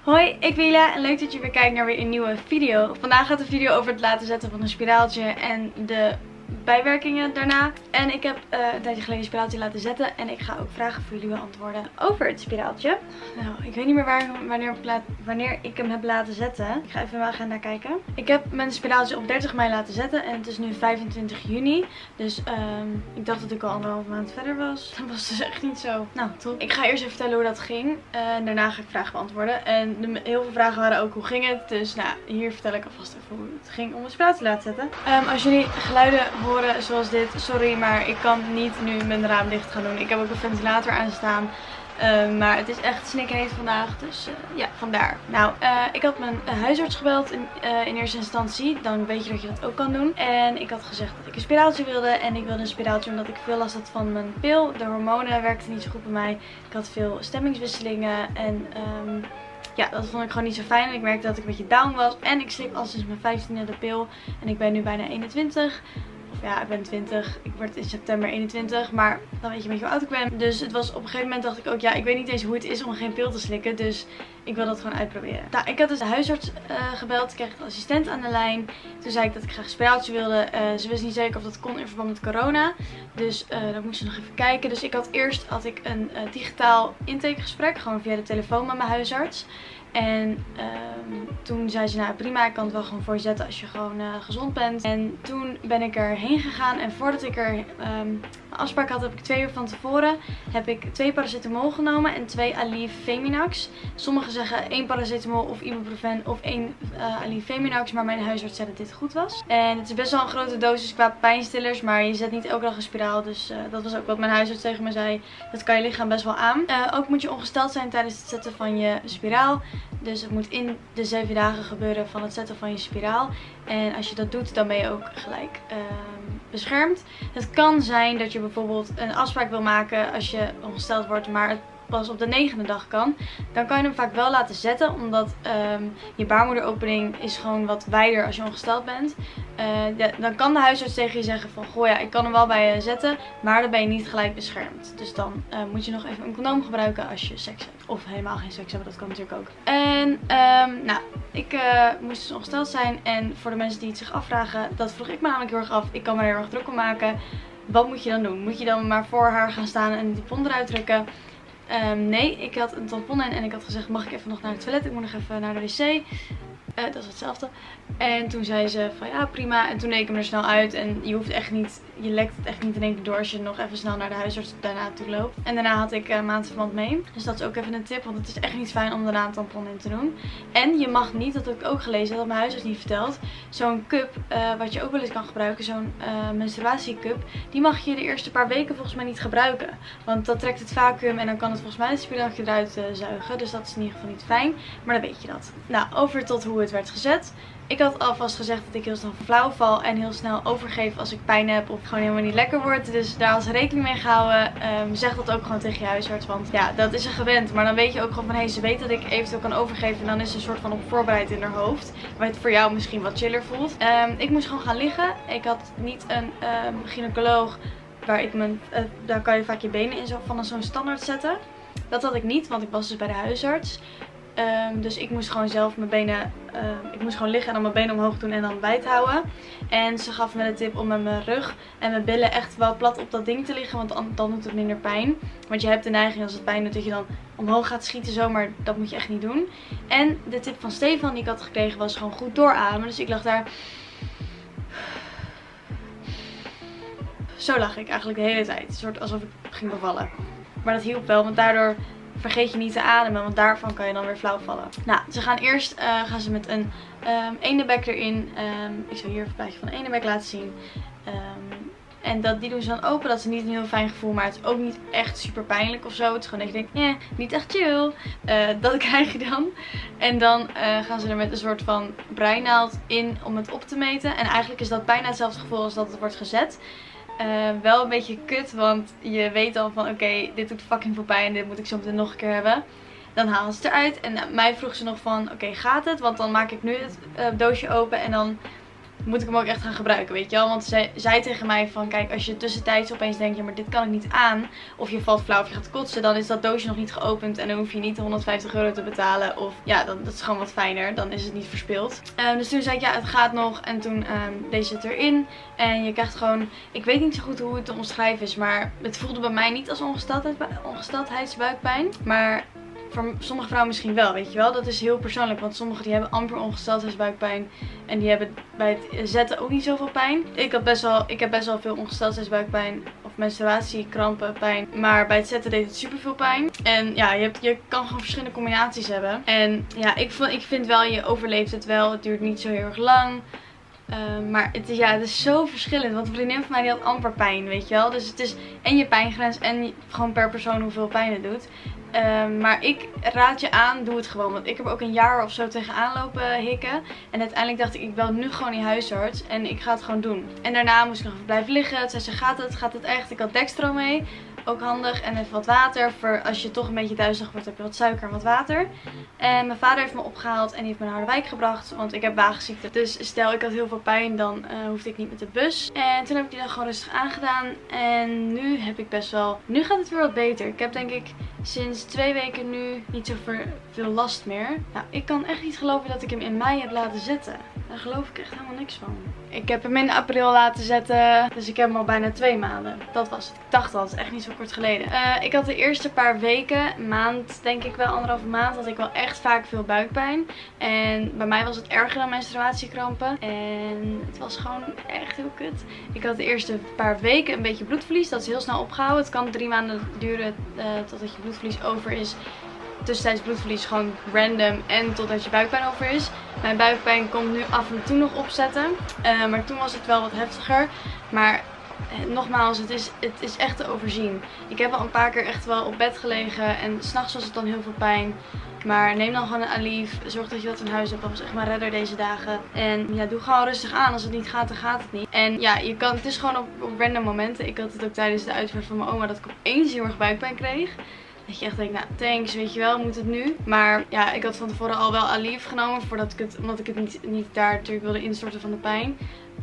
Hoi, ik ben Ila en leuk dat je weer kijkt naar weer een nieuwe video. Vandaag gaat de video over het laten zetten van een spiraaltje en de bijwerkingen daarna. En ik heb een tijdje geleden een spiraaltje laten zetten en ik ga ook vragen voor jullie beantwoorden over het spiraaltje. Nou, ik weet niet meer wanneer ik hem heb laten zetten. Ik ga even in mijn agenda kijken. Ik heb mijn spiraaltje op 30 mei laten zetten en het is nu 25 juni. Dus ik dacht dat ik al 1,5 maand verder was. Dat was dus echt niet zo. Nou, top. Ik ga eerst even vertellen hoe dat ging. En daarna ga ik vragen beantwoorden. En heel veel vragen waren ook hoe ging het. Dus nou, hier vertel ik alvast even hoe het ging om een spiraaltje te laten zetten. Als jullie geluiden horen zoals dit, sorry, maar ik kan niet nu mijn raam dicht gaan doen. Ik heb ook een ventilator aanstaan. Maar het is echt snikheet vandaag, dus ja, vandaar. Nou, ik had mijn huisarts gebeld in eerste instantie. Dan weet je dat je dat ook kan doen. En ik had gezegd dat ik een spiraaltje wilde. En ik wilde een spiraaltje omdat ik veel last had van mijn pil. De hormonen werkten niet zo goed bij mij. Ik had veel stemmingswisselingen en ja, dat vond ik gewoon niet zo fijn. En ik merkte dat ik een beetje down was. En ik slik al sinds mijn 15e de pil. En ik ben nu bijna 21. Of ja, ik ben 20. Ik word in september 21. Maar dan weet je een beetje hoe oud ik ben. Dus het was op een gegeven moment dacht ik ook, ja, ik weet niet eens hoe het is om geen pil te slikken. Dus ik wil dat gewoon uitproberen. Nou, ik had dus de huisarts gebeld. Ik kreeg een assistent aan de lijn. Toen zei ik dat ik graag een spiraaltje wilde. Ze wist niet zeker of dat kon in verband met corona. Dus dan moest ze nog even kijken. Dus eerst had ik een digitaal intakegesprek. Gewoon via de telefoon met mijn huisarts. En toen zei ze, nou prima, ik kan het wel gewoon voor je zetten als je gewoon gezond bent. En toen ben ik erheen gegaan en voordat ik er mijn afspraak had, heb ik 2 uur van tevoren heb ik 2 paracetamol genomen en 2 Aleve Feminax. Sommigen zeggen 1 paracetamol of ibuprofen of 1 Aleve Feminax, maar mijn huisarts zei dat dit goed was. En het is best wel een grote dosis qua pijnstillers, maar je zet niet elke dag een spiraal. Dus dat was ook wat mijn huisarts tegen me zei. Dat kan je lichaam best wel aan. Ook moet je ongesteld zijn tijdens het zetten van je spiraal. Dus het moet in de 7 dagen gebeuren van het zetten van je spiraal. En als je dat doet, dan ben je ook gelijk beschermd. Het kan zijn dat je bijvoorbeeld een afspraak wil maken als je ongesteld wordt, maar het pas op de 9e dag kan. Dan kan je hem vaak wel laten zetten, omdat je baarmoederopening is gewoon wat wijder als je ongesteld bent. Dan kan de huisarts tegen je zeggen van, goh ja, ik kan hem wel bij je zetten, maar dan ben je niet gelijk beschermd. Dus dan moet je nog even een condoom gebruiken als je seks hebt. Of helemaal geen seks hebben, dat kan natuurlijk ook. En nou, ik moest dus ongesteld zijn. En voor de mensen die het zich afvragen, dat vroeg ik me namelijk heel erg af. Ik kan me er heel erg druk om maken. Wat moet je dan doen? Moet je dan maar voor haar gaan staan en die tampon eruit drukken? Nee, ik had een tampon in en ik had gezegd, mag ik even nog naar het toilet? Ik moet nog even naar de wc. Dat is hetzelfde. En toen zei ze van ja, prima. En toen deed ik hem er snel uit. En je hoeft echt niet, je lekt het echt niet in één keer door als je nog even snel naar de huisarts daarna toe loopt. En daarna had ik maandverband mee. Dus dat is ook even een tip, want het is echt niet fijn om daarna een tampon in te doen. En je mag niet, dat heb ik ook gelezen, dat mijn huisarts niet vertelt. Zo'n cup, wat je ook wel eens kan gebruiken, zo'n menstruatiecup, die mag je de eerste paar weken volgens mij niet gebruiken. Want dat trekt het vacuüm en dan kan het volgens mij het spiraaltje eruit zuigen. Dus dat is in ieder geval niet fijn. Maar dan weet je dat. Nou, over tot hoe het werd gezet. Ik had alvast gezegd dat ik heel snel flauw val en heel snel overgeef als ik pijn heb of gewoon helemaal niet lekker word. Dus daar was rekening mee gehouden. Zeg dat ook gewoon tegen je huisarts, want ja, dat is een gewend. Maar dan weet je ook gewoon van, hé, ze weet dat ik eventueel kan overgeven en dan is ze een soort van op voorbereid in haar hoofd. Waar het voor jou misschien wat chiller voelt. Ik moest gewoon gaan liggen. Ik had niet een gynaecoloog waar ik daar kan je vaak je benen in van zo'n standaard zetten. Dat had ik niet, want ik was dus bij de huisarts. Dus ik moest gewoon zelf mijn benen, ik moest gewoon liggen en dan mijn benen omhoog doen en dan wijd houden. En ze gaf me de tip om met mijn rug en mijn billen echt wel plat op dat ding te liggen, want dan doet het minder pijn. Want je hebt de neiging als het pijn doet dat je dan omhoog gaat schieten zo, maar dat moet je echt niet doen. En de tip van Stefan die ik had gekregen was gewoon goed doorademen. Dus ik lag daar. Zo lag ik eigenlijk de hele tijd. Een soort alsof ik ging bevallen. Maar dat hielp wel, want daardoor vergeet je niet te ademen, want daarvan kan je dan weer flauw vallen. Nou, ze gaan eerst met een eendenbek erin. Ik zal hier even een plaatje van een eendenbek laten zien. En die doen ze dan open. Dat is niet een heel fijn gevoel, maar het is ook niet echt super pijnlijk of zo. Het is gewoon dat je denkt, niet echt chill. Dat krijg je dan. En dan gaan ze er met een soort van breinaald in om het op te meten. En eigenlijk is dat bijna hetzelfde gevoel als dat het wordt gezet. Wel een beetje kut, want je weet dan van oké, dit doet fucking veel pijn. Dit moet ik zo meteen nog een keer hebben. Dan halen ze het eruit. En mij vroeg ze nog van oké, gaat het? Want dan maak ik nu het doosje open en dan moet ik hem ook echt gaan gebruiken, weet je wel. Want zij zei tegen mij van, kijk, als je tussentijds opeens denkt, ja, maar dit kan ik niet aan. Of je valt flauw of je gaat kotsen, dan is dat doosje nog niet geopend. En dan hoef je niet de 150 euro te betalen. Of ja, dat is gewoon wat fijner. Dan is het niet verspild. Dus toen zei ik, ja, het gaat nog. En toen deed ze het erin. En je krijgt gewoon, ik weet niet zo goed hoe het te omschrijven is. Maar het voelde bij mij niet als ongesteldheidsbuikpijn. Maar voor sommige vrouwen misschien wel, weet je wel. Dat is heel persoonlijk, want sommigen die hebben amper ongesteldheidsbuikpijn. En die hebben bij het zetten ook niet zoveel pijn. Ik heb best wel veel ongesteldheidsbuikpijn of menstruatiekrampen, pijn. Maar bij het zetten deed het super veel pijn. En ja, je kan gewoon verschillende combinaties hebben. En ja, ik vind wel, je overleeft het wel. Het duurt niet zo heel erg lang. Maar het is zo verschillend. Want een vriendin van mij die had amper pijn, weet je wel. Dus het is en je pijngrens en gewoon per persoon hoeveel pijn het doet. Maar ik raad je aan, doe het gewoon. Want ik heb ook een jaar of zo tegenaan lopen hikken. En uiteindelijk dacht ik bel nu gewoon die huisarts. En ik ga het gewoon doen. En daarna moest ik nog even blijven liggen. Toen zei ze, gaat het echt? Ik had Dextro mee. Ook handig. En even wat water. Voor als je toch een beetje duizelig wordt, heb je wat suiker en wat water. En mijn vader heeft me opgehaald en die heeft me naar Harderwijk gebracht. Want ik heb wagenziekte. Dus stel ik had heel veel pijn, dan hoefde ik niet met de bus. En toen heb ik die dan gewoon rustig aangedaan. En nu heb ik best wel... Nu gaat het weer wat beter. Ik heb denk ik sinds 2 weken nu niet zo veel last meer. Nou, ik kan echt niet geloven dat ik hem in mei heb laten zetten. Daar geloof ik echt helemaal niks van. Ik heb hem in april laten zetten. Dus ik heb hem al bijna 2 maanden. Dat was het. Ik dacht al, het is echt niet zo kort geleden. Ik had de eerste paar weken, maand denk ik wel, 1,5 maand, had ik wel echt vaak veel buikpijn. En bij mij was het erger dan menstruatiekrampen. En het was gewoon echt heel kut. Ik had de eerste paar weken een beetje bloedverlies. Dat is heel snel opgehouden. Het kan 3 maanden duren totdat je bloedverlies over is. Tussentijds bloedverlies gewoon random en totdat je buikpijn over is. Mijn buikpijn komt nu af en toe nog opzetten. Maar toen was het wel wat heftiger. Maar nogmaals, het is echt te overzien. Ik heb al een paar keer echt wel op bed gelegen. En 's nachts was het dan heel veel pijn. Maar neem dan gewoon een Aleve. Zorg dat je dat in huis hebt. Dat was echt mijn redder deze dagen. En ja, doe gewoon rustig aan. Als het niet gaat, dan gaat het niet. En ja, het is gewoon op random momenten. Ik had het ook tijdens de uitvaart van mijn oma dat ik opeens heel erg buikpijn kreeg. Dat je echt denkt, nou thanks, weet je wel, moet het nu? Maar ja, ik had van tevoren al wel Aleve genomen. Omdat ik het niet daar natuurlijk wilde instorten van de pijn.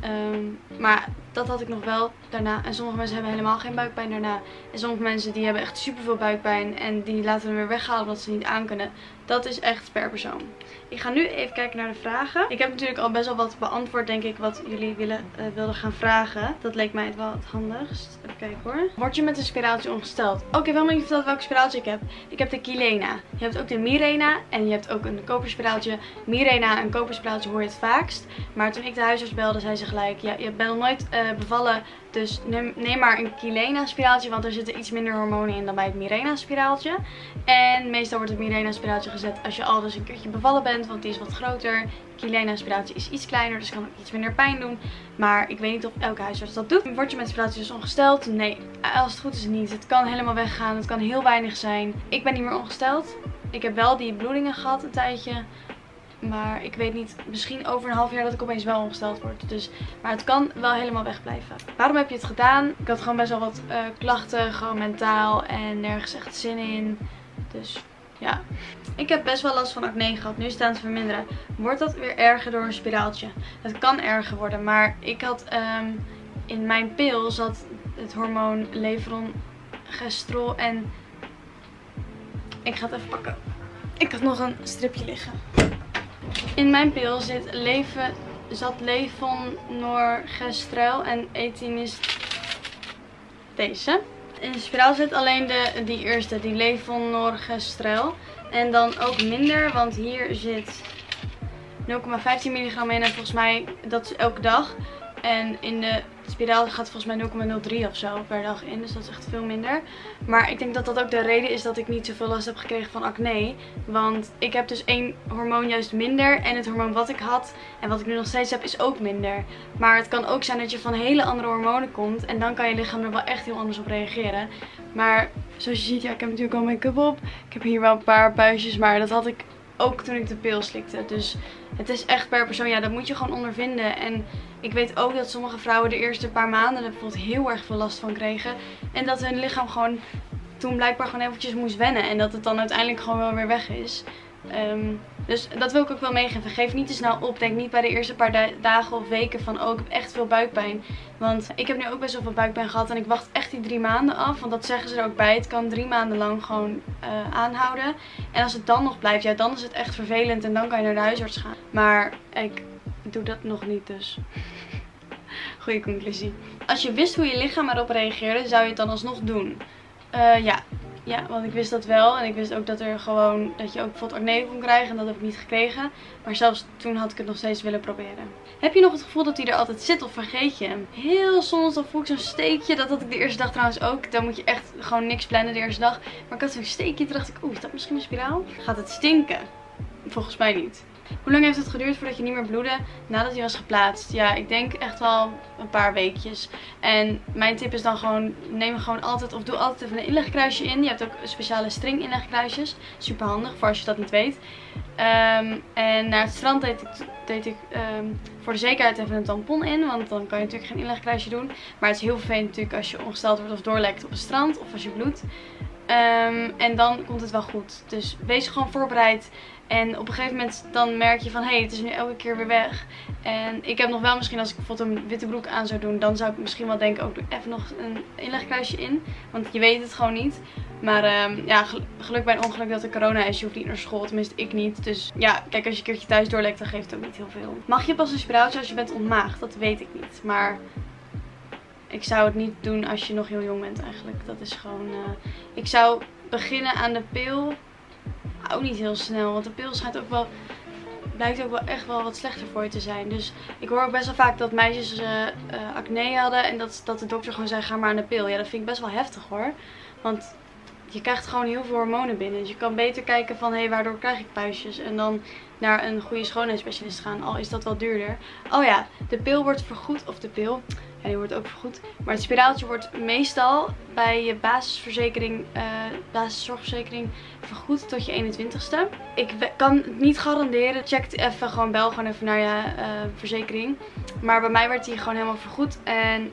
Maar dat had ik nog wel daarna. En sommige mensen hebben helemaal geen buikpijn daarna. En sommige mensen die hebben echt super veel buikpijn. En die laten hem weer weghalen omdat ze niet aan kunnen. Dat is echt per persoon. Ik ga nu even kijken naar de vragen. Ik heb natuurlijk al best wel wat beantwoord, denk ik, wat jullie wilden gaan vragen. Dat leek mij wel het handigst. Even kijken hoor. Word je met een spiraaltje ongesteld? Oh, ik heb helemaal niet verteld welke spiraaltje ik heb. Ik heb de Kilena. Je hebt ook de Mirena. En je hebt ook een koperspiraaltje. Mirena en koperspiraaltje hoor je het vaakst. Maar toen ik de huisarts belde, zei ze gelijk, ja, je bent nog nooit bevallen. Dus neem maar een Kilena spiraaltje, want er zitten iets minder hormonen in dan bij het Mirena spiraaltje. En meestal wordt het Mirena spiraaltje gezet als je al dus een keertje bevallen bent, want die is wat groter. Kilena spiraaltje is iets kleiner, dus kan ook iets minder pijn doen. Maar ik weet niet of elke huisarts dat doet. Word je met spiraaltje dus ongesteld? Nee, als het goed is niet. Het kan helemaal weggaan, het kan heel weinig zijn. Ik ben niet meer ongesteld. Ik heb wel die bloedingen gehad een tijdje. Maar ik weet niet, misschien over een half jaar dat ik opeens wel ongesteld word. Dus, maar het kan wel helemaal wegblijven. Waarom heb je het gedaan? Ik had gewoon best wel wat klachten, gewoon mentaal en nergens echt zin in. Dus ja. Ik heb best wel last van acne gehad. Nu staan te verminderen. Wordt dat weer erger door een spiraaltje? Het kan erger worden, maar ik had in mijn pil zat het hormoon levonorgestrel en ik ga het even pakken. Ik had nog een stripje liggen. In mijn pil zat levonorgestrel en etine is deze. In de spiraal zit alleen die eerste, die levonorgestrel. En dan ook minder, want hier zit 0,15 milligram in en volgens mij dat is elke dag. En in de spiraal gaat volgens mij 0,03 of zo per dag in. Dus dat is echt veel minder. Maar ik denk dat dat ook de reden is dat ik niet zoveel last heb gekregen van acne. Want ik heb dus 1 hormoon juist minder. En het hormoon wat ik had en wat ik nu nog steeds heb is ook minder. Maar het kan ook zijn dat je van hele andere hormonen komt. En dan kan je lichaam er wel echt heel anders op reageren. Maar zoals je ziet, ja, ik heb natuurlijk al make-up op. Ik heb hier wel een paar buisjes, maar dat had ik ook toen ik de pil slikte. Dus het is echt per persoon. Ja, dat moet je gewoon ondervinden. En ik weet ook dat sommige vrouwen de eerste paar maanden er bijvoorbeeld heel erg veel last van kregen. En dat hun lichaam gewoon toen blijkbaar gewoon eventjes moest wennen. En dat het dan uiteindelijk gewoon wel weer weg is. Dus dat wil ik ook wel meegeven. Geef niet te snel op. Denk niet bij de eerste paar dagen of weken van oh, ik heb echt veel buikpijn. Want ik heb nu ook best wel veel buikpijn gehad. En ik wacht echt die 3 maanden af. Want dat zeggen ze er ook bij. Het kan 3 maanden lang gewoon aanhouden. En als het dan nog blijft, ja, dan is het echt vervelend. En dan kan je naar de huisarts gaan. Maar ik doe dat nog niet dus. Goeie conclusie. Als je wist hoe je lichaam erop reageerde, zou je het dan alsnog doen? Ja. Ja, want ik wist dat wel. En ik wist ook dat je ook bijvoorbeeld acne kon krijgen. En dat heb ik niet gekregen. Maar zelfs toen had ik het nog steeds willen proberen. Heb je nog het gevoel dat hij er altijd zit of vergeet je hem? Heel soms dan voel ik zo'n steekje. Dat had ik de eerste dag trouwens ook. Dan moet je echt gewoon niks plannen de eerste dag. Maar ik had zo'n steekje. Toen dacht ik, oeh, is dat misschien een spiraal? Gaat het stinken? Volgens mij niet. Hoe lang heeft het geduurd voordat je niet meer bloedde nadat hij was geplaatst? Ja, ik denk echt wel een paar weekjes. En mijn tip is dan gewoon, neem gewoon altijd of doe altijd even een inlegkruisje in. Je hebt ook speciale string inlegkruisjes. Super handig voor als je dat niet weet. En naar het strand deed ik voor de zekerheid even een tampon in. Want dan kan je natuurlijk geen inlegkruisje doen. Maar het is heel vervelend natuurlijk als je ongesteld wordt of doorlekt op het strand of als je bloedt. En dan komt het wel goed. Dus wees gewoon voorbereid. En op een gegeven moment dan merk je van hé, het is nu elke keer weer weg. En ik heb nog wel misschien als ik bijvoorbeeld een witte broek aan zou doen, dan zou ik misschien wel denken, ook doe even nog een inlegkruisje in. Want je weet het gewoon niet. Maar ja, geluk bij een ongeluk dat er corona is. Je hoeft niet naar school, tenminste ik niet. Dus ja, kijk, als je een keertje thuis doorlekt, dan geeft het ook niet heel veel. Mag je pas een spiraaltje als je bent ontmaagd? Dat weet ik niet. Maar ik zou het niet doen als je nog heel jong bent eigenlijk. Dat is gewoon... ik zou beginnen aan de pil. Ook niet heel snel, want de pil schijnt ook wel... blijkt ook wel echt wel wat slechter voor je te zijn. Dus ik hoor ook best wel vaak dat meisjes acne hadden. En dat de dokter gewoon zei, ga maar aan de pil. Ja, dat vind ik best wel heftig hoor. Want je krijgt gewoon heel veel hormonen binnen. Dus je kan beter kijken van, hé, waardoor krijg ik puistjes? En dan naar een goede schoonheidsspecialist gaan. Al is dat wel duurder. Oh ja, de pil wordt vergoed. Of de pil... ja, die wordt ook vergoed. Maar het spiraaltje wordt meestal bij je basiszorgverzekering vergoed tot je 21ste. Ik kan het niet garanderen. Check even, bel gewoon even naar je verzekering. Maar bij mij werd die gewoon helemaal vergoed. En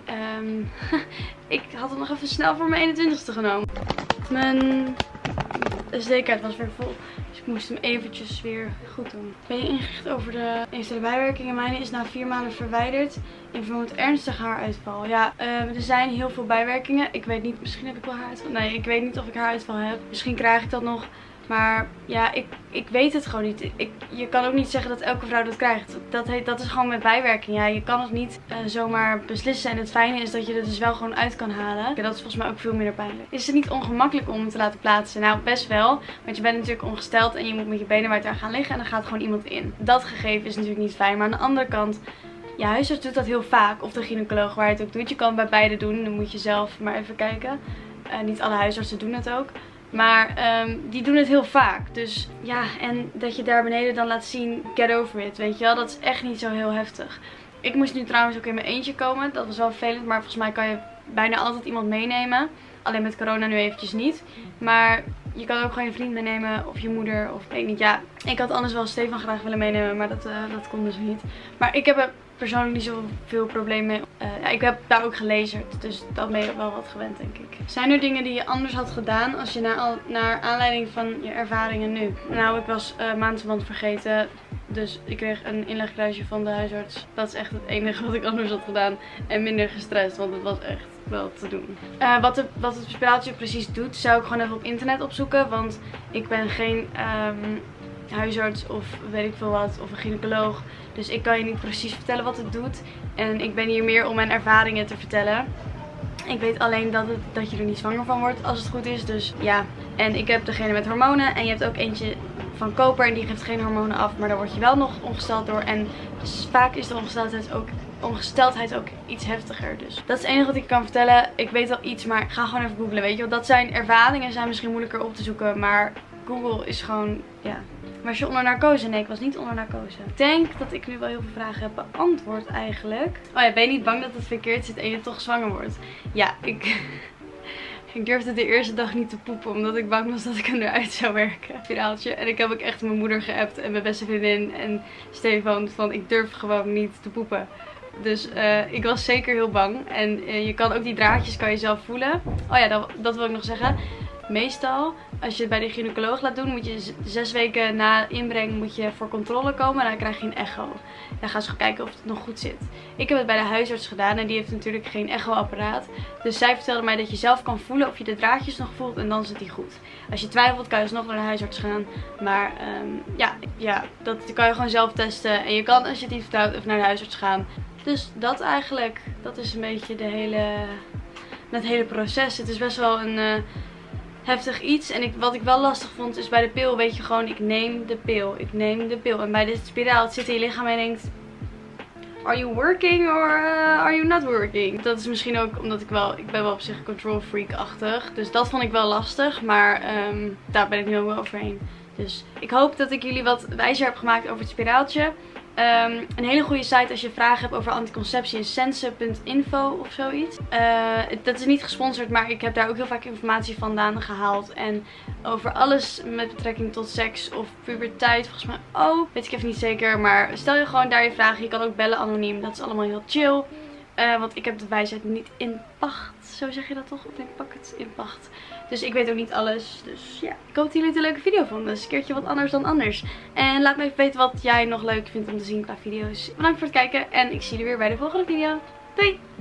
ik had het nog even snel voor mijn 21ste genomen. Mijn SD-kaart was weer vol. Dus ik moest hem eventjes weer goed doen. Ben je ingericht over de eventuele bijwerkingen? Mijne is na 4 maanden verwijderd. In verband met ernstige haaruitval. Ja, er zijn heel veel bijwerkingen. Ik weet niet, misschien heb ik wel haaruitval. Nee, ik weet niet of ik haaruitval heb. Misschien krijg ik dat nog. Maar ja, ik weet het gewoon niet. Je kan ook niet zeggen dat elke vrouw dat krijgt. Dat is gewoon met bijwerking. Ja, je kan het niet zomaar beslissen. En het fijne is dat je er dus wel gewoon uit kan halen. Dat is volgens mij ook veel minder pijnlijk. Is het niet ongemakkelijk om het te laten plaatsen? Nou, best wel. Want je bent natuurlijk ongesteld en je moet met je benen wijd daar gaan liggen. En dan gaat gewoon iemand in. Dat gegeven is natuurlijk niet fijn. Maar aan de andere kant... ja, huisarts doet dat heel vaak. Of de gynaecoloog waar je het ook doet. Je kan het bij beide doen. Dan moet je zelf maar even kijken. Niet alle huisartsen doen het ook. Maar die doen het heel vaak. Dus ja, en dat je daar beneden dan laat zien, get over it, weet je wel. Dat is echt niet zo heel heftig. Ik moest nu trouwens ook in mijn eentje komen. Dat was wel vervelend, maar volgens mij kan je bijna altijd iemand meenemen. Alleen met corona nu eventjes niet. Maar je kan ook gewoon je vriend meenemen of je moeder of weet ik niet. Ja, ik had anders wel Stefan graag willen meenemen, maar dat kon dus niet. Maar ik heb er persoonlijk niet zoveel probleem mee. Ja, ik heb daar ook gelezerd, dus dat ben je wel wat gewend, denk ik. Zijn er dingen die je anders had gedaan als je naar aanleiding van je ervaringen nu? Nou, ik was maandverband vergeten, dus ik kreeg een inlegkruisje van de huisarts. Dat is echt het enige wat ik anders had gedaan. En minder gestrest, want het was echt wel te doen. Wat het spiraaltje precies doet, zou ik gewoon even op internet opzoeken, want ik ben geen... huisarts of weet ik veel wat, of een gynaecoloog. Dus ik kan je niet precies vertellen wat het doet. En ik ben hier meer om mijn ervaringen te vertellen. Ik weet alleen dat je er niet zwanger van wordt als het goed is. Dus ja, en ik heb degene met hormonen. En je hebt ook eentje van koper en die geeft geen hormonen af. Maar daar word je wel nog ongesteld door. En dus vaak is de ongesteldheid ook iets heftiger. Dus dat is het enige wat ik kan vertellen. Ik weet wel iets, maar ga gewoon even googlen, weet je. Want dat zijn ervaringen, zijn misschien moeilijker op te zoeken. Maar Google is gewoon, ja... Was je onder narcose? Nee, ik was niet onder narcose. Ik denk dat ik nu wel heel veel vragen heb beantwoord eigenlijk. Oh ja, ben je niet bang dat het verkeerd zit en je toch zwanger wordt? Ja, ik durfde de eerste dag niet te poepen, omdat ik bang was dat ik hem eruit zou werken. Spiraaltje. En ik heb ook echt mijn moeder geappt en mijn beste vriendin en Stefan van ik durf gewoon niet te poepen. Dus ik was zeker heel bang. En je kan ook die draadjes kan je zelf voelen. Oh ja, dat wil ik nog zeggen. meestal, als je het bij de gynaecoloog laat doen, moet je 6 weken na inbreng moet je voor controle komen en dan krijg je een echo. Dan gaan ze kijken of het nog goed zit. Ik heb het bij de huisarts gedaan en die heeft natuurlijk geen echoapparaat. Dus zij vertelde mij dat je zelf kan voelen of je de draadjes nog voelt en dan zit die goed. Als je twijfelt kan je dus nog naar de huisarts gaan. Maar ja, dat kan je gewoon zelf testen. En je kan, als je het niet vertrouwt, even naar de huisarts gaan. Dus dat eigenlijk, dat is een beetje het hele proces. Het is best wel een heftig iets. En wat ik wel lastig vond is bij de pil weet je gewoon, ik neem de pil. Ik neem de pil. En bij de spiraal, het zit in je lichaam en je denkt, are you working or are you not working? Dat is misschien ook omdat ik ben wel op zich control freak-achtig. Dus dat vond ik wel lastig. Maar daar ben ik nu ook wel overheen. Dus ik hoop dat ik jullie wat wijzer heb gemaakt over het spiraaltje. Een hele goede site als je vragen hebt over anticonceptie is sense.info of zoiets. Dat is niet gesponsord, maar ik heb daar ook heel vaak informatie vandaan gehaald. En over alles met betrekking tot seks of puberteit volgens mij ook. Weet ik even niet zeker, maar stel je gewoon daar je vragen. Je kan ook bellen anoniem, dat is allemaal heel chill. Want ik heb de wijsheid niet in pacht. Zo zeg je dat toch? Of ik pak het in pacht. Dus ik weet ook niet alles. Dus ja, ik hoop dat jullie het een leuke video vonden. Dus een keertje wat anders dan anders. En laat me even weten wat jij nog leuk vindt om te zien qua video's. Bedankt voor het kijken en ik zie jullie weer bij de volgende video. Doei!